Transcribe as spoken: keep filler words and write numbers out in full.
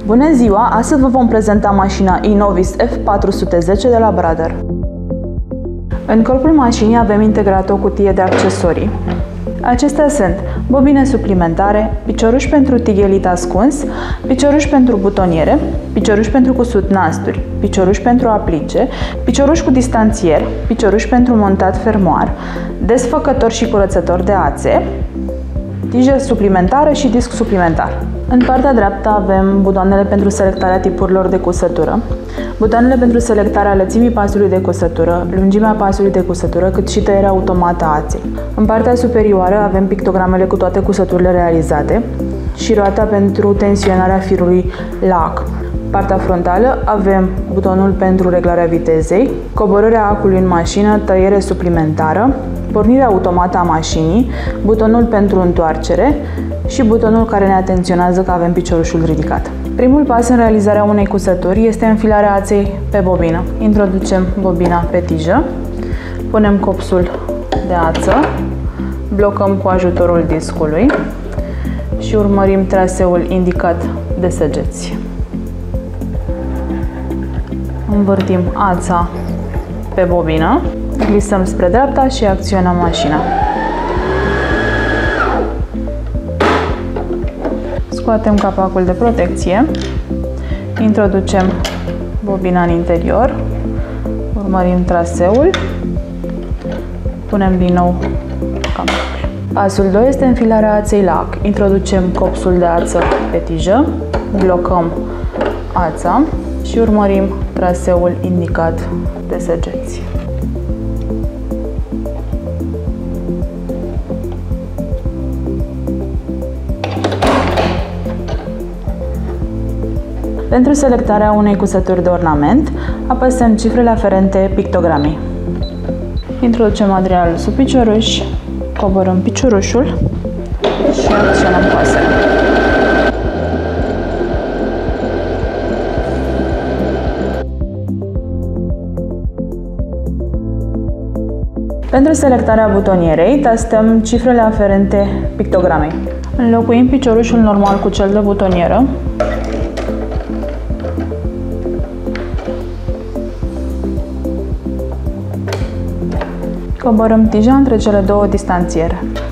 Bună ziua! Astăzi vă vom prezenta mașina Innovis F patru sute zece de la Brother. În corpul mașinii avem integrat o cutie de accesorii. Acestea sunt bobine suplimentare, picioruș pentru tighelit ascuns, picioruș pentru butoniere, picioruș pentru cusut nasturi, picioruș pentru aplice, picioruș cu distanțier, picioruș pentru montat fermoar, desfăcător și curățător de ațe, tijă suplimentară și disc suplimentar. În partea dreaptă avem butoanele pentru selectarea tipurilor de cusătură, butoanele pentru selectarea lățimii pasului de cusătură, lungimea pasului de cusătură, cât și tăierea automată a aței. În partea superioară avem pictogramele cu toate cusăturile realizate și roata pentru tensionarea firului la ac. Partea frontală avem butonul pentru reglarea vitezei, coborârea acului în mașină, tăiere suplimentară, pornirea automată a mașinii, butonul pentru întoarcere și butonul care ne atenționează că avem piciorușul ridicat. Primul pas în realizarea unei cusături este înfilarea aței pe bobină. Introducem bobina pe tijă, punem copsul de ață, blocăm cu ajutorul discului și urmărim traseul indicat de săgeți. Învârtim ața pe bobină, glisăm spre dreapta și acționăm mașina. Scoatem capacul de protecție, introducem bobina în interior, urmărim traseul, punem din nou capacul. Pasul doi este înfilarea aței la ac. Introducem copsul de ață pe tijă, blocăm ața și urmărim traseul indicat de săgeți. Pentru selectarea unei cusături de ornament, apăsăm cifrele aferente pictogramei. Introducem materialul sub picioruș, coborâm piciorușul și acționăm pasele. Pentru selectarea butonierei, tastăm cifrele aferente pictogramei. Înlocuim piciorușul normal cu cel de butonieră. Coborâm tija între cele două distanțiere.